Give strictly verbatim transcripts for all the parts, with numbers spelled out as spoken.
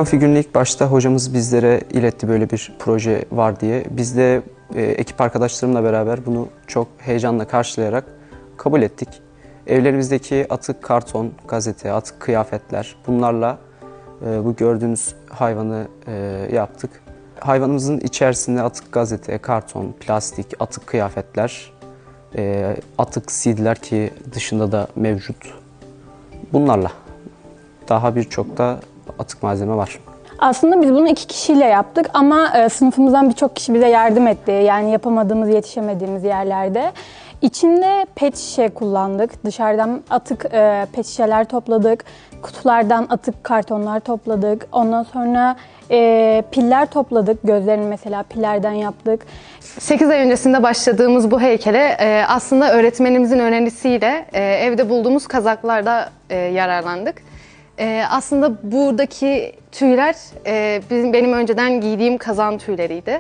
figürünü ilk başta hocamız bizlere iletti, böyle bir proje var diye. Biz de e, ekip arkadaşlarımla beraber bunu çok heyecanla karşılayarak kabul ettik. Evlerimizdeki atık karton, gazete, atık kıyafetler, bunlarla e, bu gördüğünüz hayvanı e, yaptık. Hayvanımızın içerisinde atık gazete, karton, plastik, atık kıyafetler, e, atık C D'ler ki dışında da mevcut. Bunlarla daha birçok da atık malzeme var. Aslında biz bunu iki kişiyle yaptık ama e, sınıfımızdan birçok kişi bize yardım etti. Yani yapamadığımız, yetişemediğimiz yerlerde. İçinde pet şişe kullandık. Dışarıdan atık e, pet şişeler topladık. Kutulardan atık kartonlar topladık. Ondan sonra e, piller topladık. Gözlerini mesela pillerden yaptık. sekiz ay öncesinde başladığımız bu heykele e, aslında öğretmenimizin önerisiyle e, evde bulduğumuz kazaklarda e, yararlandık. E, aslında buradaki tüyler e, bizim, benim önceden giydiğim kazağın tüyleriydi.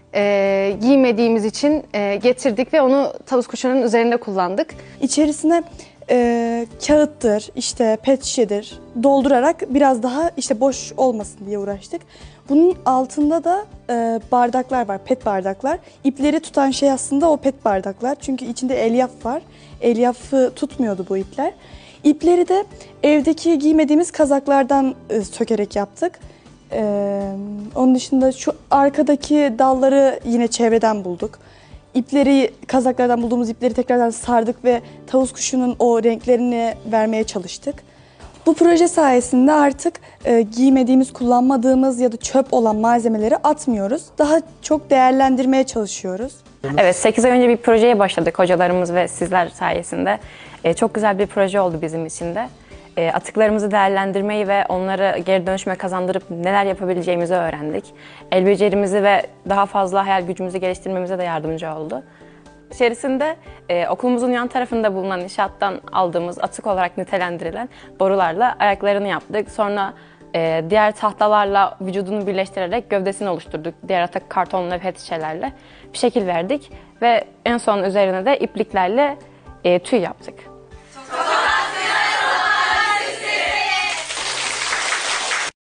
E, giymediğimiz için e, getirdik ve onu tavus kuşunun üzerinde kullandık. İçerisine e, kağıttır, işte pet şişedir doldurarak biraz daha işte boş olmasın diye uğraştık. Bunun altında da e, bardaklar var, pet bardaklar. İpleri tutan şey aslında o pet bardaklar. Çünkü içinde elyaf var. Elyafı tutmuyordu bu ipler. İpleri de evdeki giymediğimiz kazaklardan e, sökerek yaptık. Ee, onun dışında şu arkadaki dalları yine çevreden bulduk. İpleri, kazaklardan bulduğumuz ipleri tekrardan sardık ve tavus kuşunun o renklerini vermeye çalıştık. Bu proje sayesinde artık e, giymediğimiz, kullanmadığımız ya da çöp olan malzemeleri atmıyoruz. Daha çok değerlendirmeye çalışıyoruz. Evet, sekiz ay önce bir projeye başladık hocalarımız ve sizler sayesinde. Ee, çok güzel bir proje oldu bizim için de. E, atıklarımızı değerlendirmeyi ve onları geri dönüşüme kazandırıp neler yapabileceğimizi öğrendik. El becerimizi ve daha fazla hayal gücümüzü geliştirmemize de yardımcı oldu. İçerisinde e, okulumuzun yan tarafında bulunan inşaattan aldığımız atık olarak nitelendirilen borularla ayaklarını yaptık. Sonra e, diğer tahtalarla vücudunu birleştirerek gövdesini oluşturduk. Diğer atık kartonla ve pet şişelerle bir şekil verdik ve en son üzerine de ipliklerle e, tüy yaptık.